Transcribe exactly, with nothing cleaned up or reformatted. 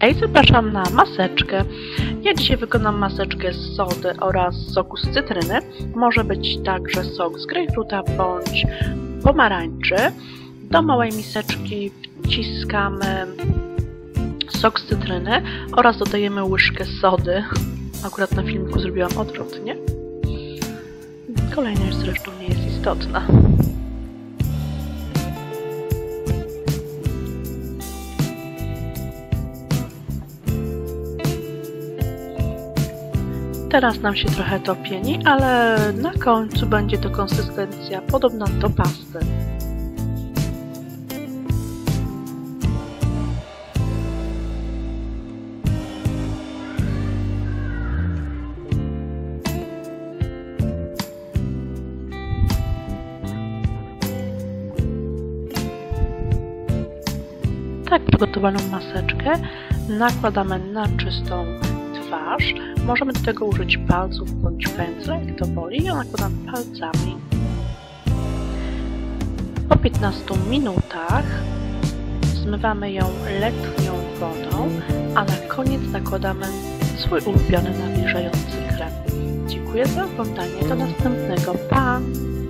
Hej, zapraszam na maseczkę. Ja dzisiaj wykonam maseczkę z sody oraz soku z cytryny. Może być także sok z grejpfruta bądź pomarańczy. Do małej miseczki wciskamy sok z cytryny oraz dodajemy łyżkę sody. Akurat na filmiku zrobiłam odwrotnie. Kolejność zresztą nie jest istotna. Teraz nam się trochę to pieni, ale na końcu będzie to konsystencja podobna do pasty. Tak przygotowaną maseczkę nakładamy na czystą twarz. Możemy do tego użyć palców bądź pędzla, jak to woli. Ja nakładam palcami. Po piętnastu minutach zmywamy ją letnią wodą, a na koniec nakładamy swój ulubiony nawilżający krem. Dziękuję za oglądanie. Do następnego. Pa!